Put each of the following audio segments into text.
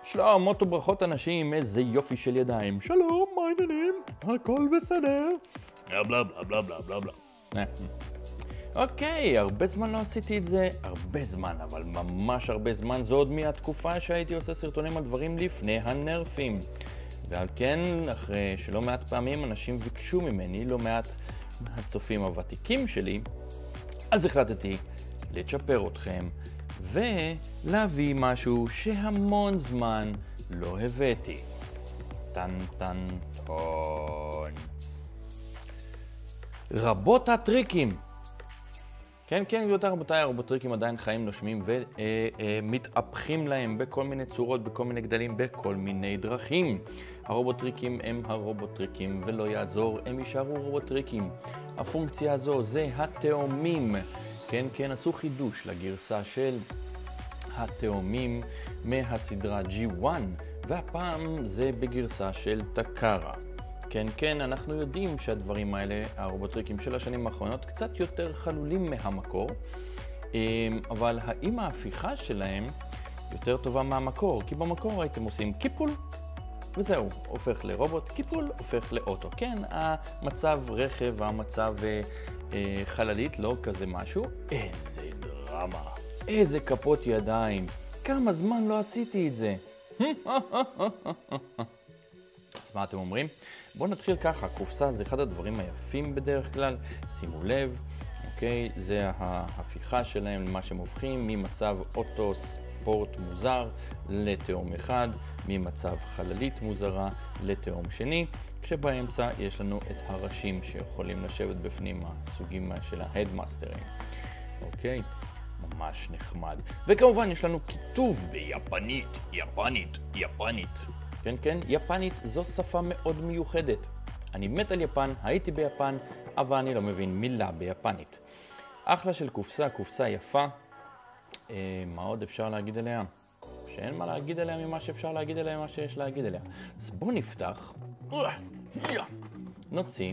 שלום, מוטו ברכות אנשים, איזה יופי של ידיים. שלום, מה העניינים? הכל בסדר? בלה בלה בלה בלה בלה בלה. אוקיי, הרבה זמן לא עשיתי את זה, הרבה זמן, אבל ממש הרבה זמן. זו עוד מהתקופה שהייתי עושה סרטונים על דברים לפני הנרפים. ועל כן, אחרי שלא מעט פעמים אנשים ביקשו ממני, לא מעט מהצופים הוותיקים שלי, אז החלטתי לצ'פר אתכם ולהביא משהו שהמון זמן לא הבאתי. טן טן טון. רבות הטריקים. כן, רבותיי, הרובוטריקים עדיין חיים, נושמים ומתהפכים להם בכל מיני צורות, בכל מיני גדלים, בכל מיני דרכים. הרובוטריקים הם הרובוטריקים ולא יעזור, הם יישארו רובוטריקים. הפונקציה הזו זה התאומים. כן, עשו חידוש לגרסה של התאומים מהסדרה G1, והפעם זה בגרסה של טקארה. כן, אנחנו יודעים שהדברים האלה, הרובוטריקים של השנים האחרונות, קצת יותר חלולים מהמקור, אבל האם ההפיכה שלהם יותר טובה מהמקור? כי במקור הייתם עושים קיפול, וזהו, הופך לרובוט, קיפול, הופך לאוטו. כן, המצב רכב, המצב חללית, לא כזה משהו. איזה דרמה, איזה כפות ידיים, כמה זמן לא עשיתי את זה. אז מה אתם אומרים? בואו נתחיל ככה, קופסה זה אחד הדברים היפים בדרך כלל, שימו לב, אוקיי? זה ההפיכה שלהם למה שהם הופכים, ממצב אוטו ספורט מוזר לתאום אחד, ממצב חללית מוזרה לתאום שני, כשבאמצע יש לנו את הראשים שיכולים לשבת בפנים, הסוגים של ההדמאסטרים, אוקיי? ממש נחמד. וכמובן יש לנו כיתוב ביפנית, יפנית. כן, יפנית זו שפה מאוד מיוחדת. אני מת על יפן, הייתי ביפן, אבל אני לא מבין מילה ביפנית. אחלה של קופסה, קופסה יפה. מה עוד אפשר להגיד עליה? שאין מה להגיד עליה ממה שאפשר להגיד עליה, מה שיש להגיד עליה. אז בואו נפתח. נוציא.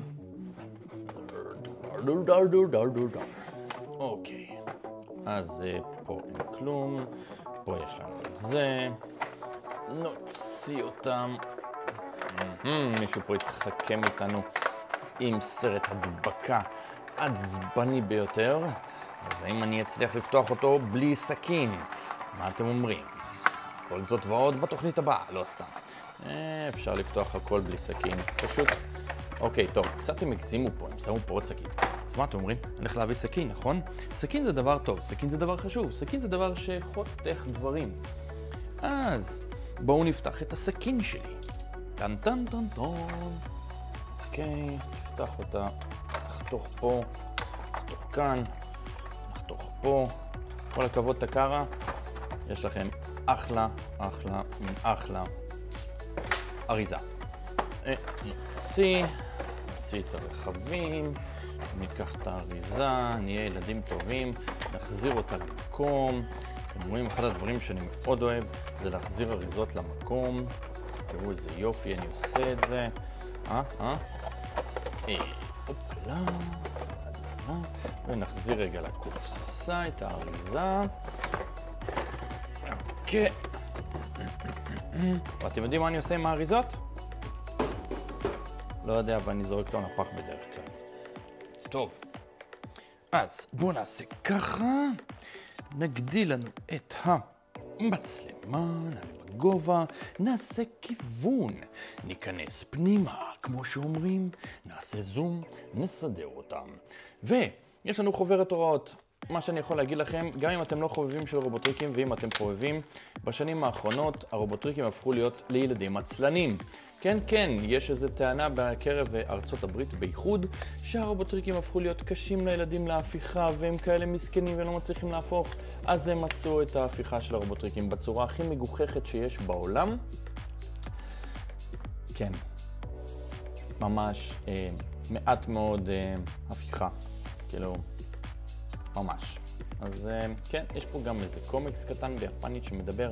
אוקיי. אז פה אין כלום. פה יש לנו זה. נוציא אותם. מישהו פה יתחכם איתנו עם סרט הדבקה עצבני ביותר. והאם אני אצליח לפתוח אותו בלי סכין? מה אתם אומרים? כל זאת ועוד בתוכנית הבאה, לא סתם. אפשר לפתוח הכל בלי סכין, פשוט. אוקיי, טוב, קצת הם הגזימו פה, הם שמו פה עוד סכין. אז מה אתם אומרים? אני הולך להביא סכין, נכון? סכין זה דבר טוב, סכין זה דבר חשוב, סכין זה דבר שחותך דברים. אז בואו נפתח את הסכין שלי. טן טן טן טון. אוקיי, נפתח אותה. נחתוך פה, נחתוך כאן, נחתוך פה. כל הכבוד טקארה. יש לכם אחלה אריזה. נוציא את הרכבים, ניקח את האריזה, נהיה ילדים טובים, נחזיר אותה למקום. אתם רואים, אחד הדברים שאני מאוד אוהב זה להחזיר אריזות למקום. תראו איזה יופי, אני עושה את זה. אופלה. ונחזיר רגע לקופסה את האריזה. אוקיי. ואתם יודעים מה אני עושה עם האריזות? לא יודע, אבל אני זורק אותם לפח בדרך כלל. טוב. אז בואו נעשה ככה. נגדיל לנו את המצלמה, נעלה בגובה, נעשה כיוון, ניכנס פנימה, כמו שאומרים, נעשה זום, נסדר אותם. ויש לנו חוברת הוראות. מה שאני יכול להגיד לכם, גם אם אתם לא חובבים של רובוטריקים ואם אתם חובבים, בשנים האחרונות הרובוטריקים הפכו להיות לילדים עצלנים. כן, יש איזו טענה בקרב ארצות הברית בייחוד, שהרובוטריקים הפכו להיות קשים לילדים להפיכה והם כאלה מסכנים ולא מצליחים להפוך, אז הם עשו את ההפיכה של הרובוטריקים בצורה הכי מגוחכת שיש בעולם. כן, ממש מעט מאוד הפיכה, כאילו, ממש. אז כן, יש פה גם איזה קומיקס קטן ביפנית שמדבר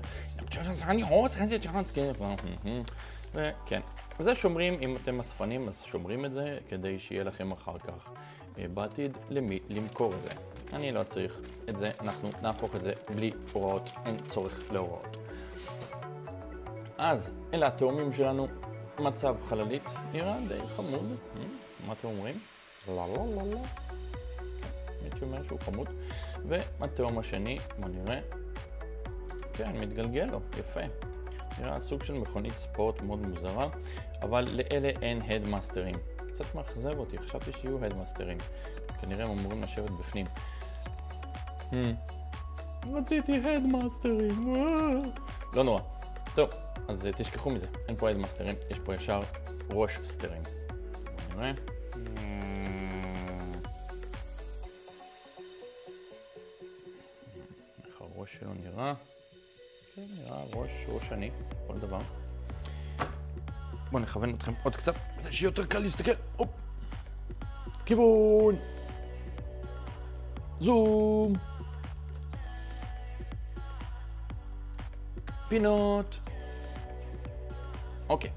וכן, זה שומרים, אם אתם אספנים אז שומרים את זה כדי שיהיה לכם אחר כך בעתיד למי למכור את זה. אני לא צריך את זה, אנחנו נהפוך את זה בלי הוראות, אין צורך להוראות. אז אלה התאומים שלנו, מצב חללית, נראה די חמוד. מה אתם אומרים? לא, לא, לא, לא. הייתי אומר שהוא חמוד. והתאום השני, בוא נראה. כן, מתגלגל לו, יפה. נראה סוג של מכונית ספורט מאוד מוזרה, אבל לאלה אין הדמאסטרים. קצת מאכזב אותי, חשבתי שיהיו הדמאסטרים. כנראה הם אמורים לשבת בפנים. רציתי הדמאסטרים. לא נורא. טוב, אז תשכחו מזה. אין פה הדמאסטרים, יש פה ישר ראש סטרים. בוא נראה. איך הראש שלו נראה? כן, נראה ראש עני, כל דבר. בואו נכוון אתכם עוד קצת, כדי שיהיה יותר קל להסתכל. הופ. כיוון. זום. פינות. אוקיי.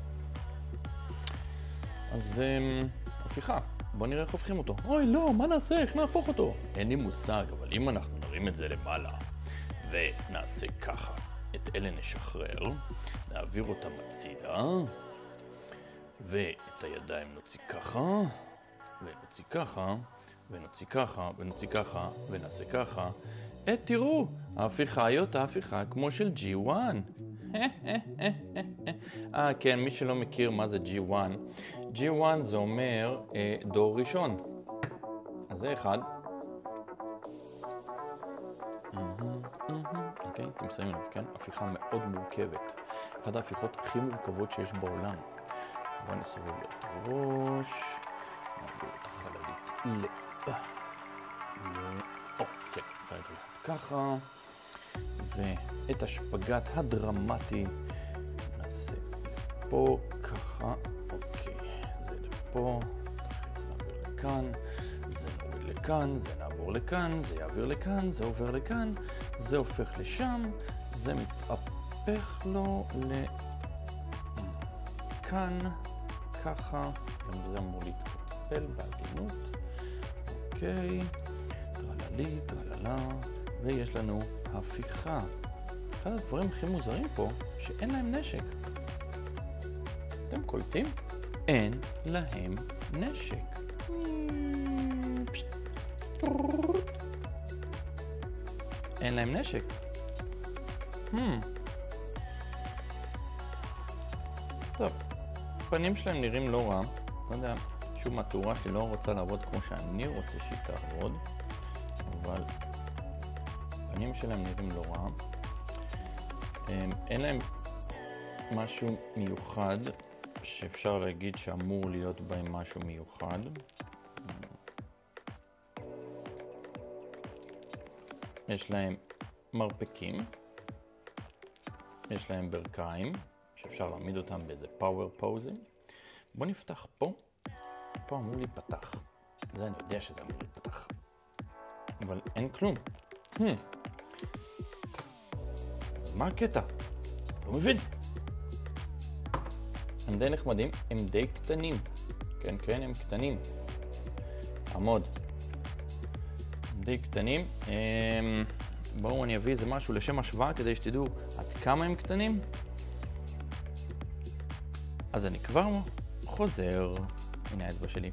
אז הפיכה. בואו נראה איך הופכים אותו. אוי לא, מה נעשה? איך נהפוך אותו? אין לי מושג, אבל אם אנחנו נרים את זה למעלה ונעשה ככה, את אלה נשחרר, נעביר אותם הצידה, ואת הידיים נוציא ככה, ונוציא ככה, ונוציא ככה, ונוציא ככה, ונעשה ככה. תראו, ההפיכה היא אותה הפיכה כמו של G1. כן, מי שלא מכיר מה זה G1. G1 זה אומר דור ראשון. אז זה אחד. אוקיי, אתם שמים לב, כן? הפיכה מאוד מורכבת. אחת ההפיכות הכי מורכבות שיש בעולם. בוא נסובב לו את הראש. נעבור את החללית אוקיי, חללית ככה. ואת השפגת הדרמטי נעשה פה ככה. אוקיי, זה לפה. זה נעביר לכאן. זה נוריד לכאן. זה נעבור לכאן. זה יעביר לכאן. זה עובר לכאן. זה הופך לשם. זה מתהפך לו לכאן. ככה. גם זה אמור להתקפל בעדינות. אוקיי. טרללי, טרללה. ויש לנו הפיכה. אחד הדברים הכי מוזרים פה, שאין להם נשק. אתם קולטים? אין להם נשק. אין להם נשק. טוב, הפנים שלהם נראים לא רע. לא יודע, שוב מהתאורה שלי לא רוצה לעבוד כמו שאני רוצה שהיא תעבוד, אבל הפנים שלהם נראים לא רע. אין להם משהו מיוחד שאפשר להגיד שאמור להיות בהם משהו מיוחד. יש להם מרפקים, יש להם ברכיים שאפשר להעמיד אותם באיזה פאוור פוזים. בוא נפתח פה. פה אמור להיפתח. זה אני יודע שזה אמור להיפתח. אבל אין כלום. מה הקטע? לא מבין. הם די נחמדים, הם די קטנים. כן, כן, הם קטנים. עמוד. הם די קטנים. בואו אני אביא איזה משהו לשם השוואה כדי שתדעו עד כמה הם קטנים. אז אני כבר חוזר. הנה האצבע שלי.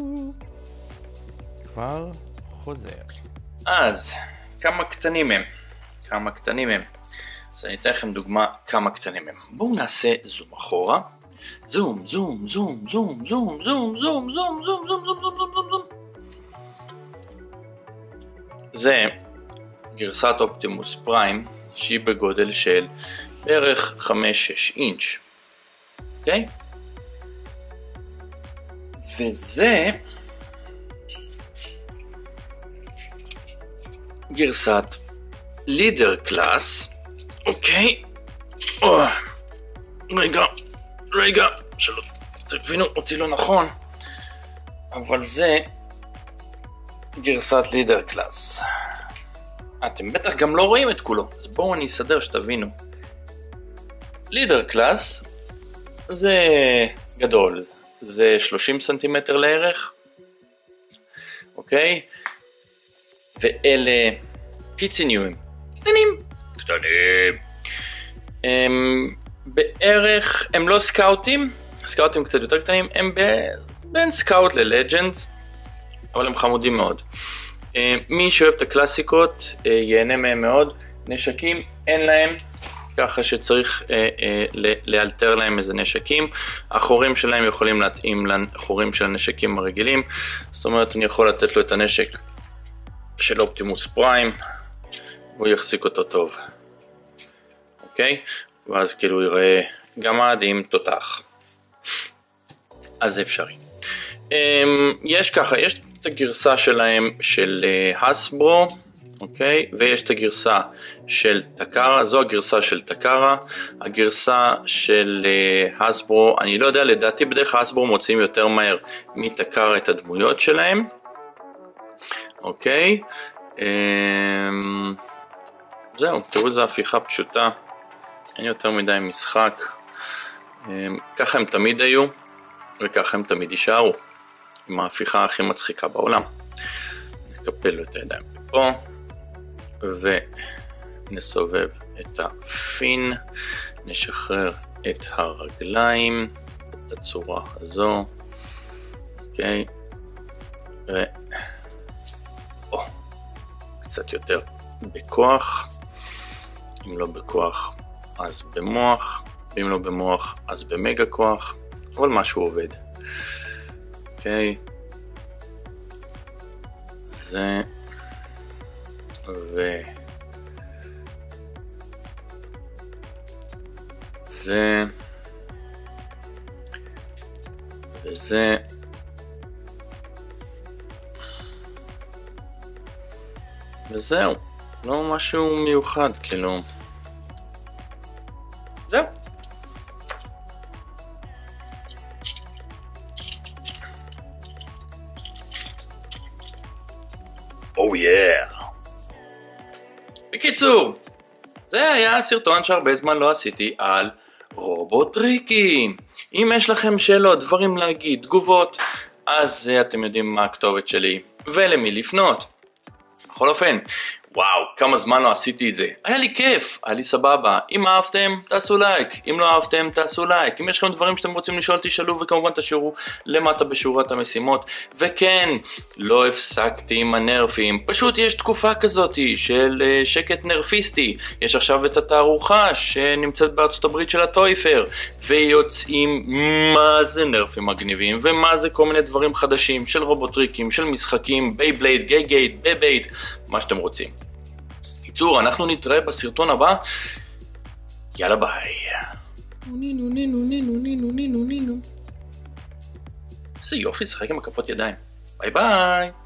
כבר חוזר. אז, כמה קטנים הם? כמה קטנים הם? אז אני אתן לכם דוגמה כמה קטנים הם. בואו נעשה זום אחורה. זום, זום, זום, זום, זום, זום, זום, זום, זום, זום, זום, זום, זום, זום. זה גרסת אופטימוס פריים שהיא בגודל של בערך 5-6 אינץ'. אוקיי? וזה גרסת לידר קלאס. אוקיי. רגע, שלא תבינו אותי לא נכון, אבל זה גרסת לידר קלאס. אתם בטח גם לא רואים את כולו, אז בואו אני אסדר שתבינו. לידר קלאס זה גדול, זה 30 סנטימטר לערך, אוקיי? ואלה פיציניואים, קטנים. בערך, הם לא סקאוטים, סקאוטים קצת יותר קטנים, הם בין סקאוט ללג'נדס, אבל הם חמודים מאוד. מי שאוהב את הקלאסיקות ייהנה מהם מאוד. נשקים אין להם, ככה שצריך לאלתר להם איזה נשקים. החורים שלהם יכולים להתאים לחורים של הנשקים הרגילים, זאת אומרת אני יכול לתת לו את הנשק של אופטימוס פריים והוא יחזיק אותו טוב, אוקיי? ואז כאילו הוא יראה גמד עם תותח, אז זה אפשרי. יש ככה, יש את הגרסה שלהם של הסברו, אוקיי? ויש את הגרסה של טקרה, זו הגרסה של טקרה. הגרסה של הסברו, אני לא יודע, לדעתי בדרך כלל הסברו מוצאים יותר מהר מטקרה את הדמויות שלהם, אוקיי? זהו, תראו איזו הפיכה פשוטה, אין יותר מדי משחק. ככה הם תמיד היו וככה הם תמיד יישארו, עם ההפיכה הכי מצחיקה בעולם. נקפל לו את הידיים פה ונסובב את הפין, נשחרר את הרגליים בצורה הזו, אוקיי, קצת יותר בכוח, אם לא בכוח אז במוח, ואם לא במוח אז במגה כוח, אבל משהו עובד. אוקיי, זה זה וזה וזהו, לא משהו מיוחד, כאילו זהו. Oh yeah. בקיצור, זה היה סרטון שהרבה זמן לא עשיתי על רובוטריקים. אם יש לכם שאלות, דברים להגיד, תגובות, אז אתם יודעים מה הכתובת שלי ולמי לפנות. בכל אופן, וואו, כמה זמן לא עשיתי את זה. היה לי כיף, היה לי סבבה. אם אהבתם, תעשו לייק. אם לא אהבתם, תעשו לייק. אם יש לכם דברים שאתם רוצים לשאול, תשאלו, וכמובן תשאירו למטה בשורת המשימות. וכן, לא הפסקתי עם הנרפים. פשוט יש תקופה כזאת של שקט נרפיסטי. יש עכשיו את התערוכה שנמצאת בארצות הברית של הטויפר. ויוצאים מה זה נרפים מגניבים, ומה זה כל מיני דברים חדשים של רובוטריקים, של משחקים, בייבלייד, גייגייט, בייבייט, מה שאתם רוצים. קיצור, אנחנו נתראה בסרטון הבא. יאללה ביי. איזה יופי, שחק עם הכפות ידיים. ביי ביי.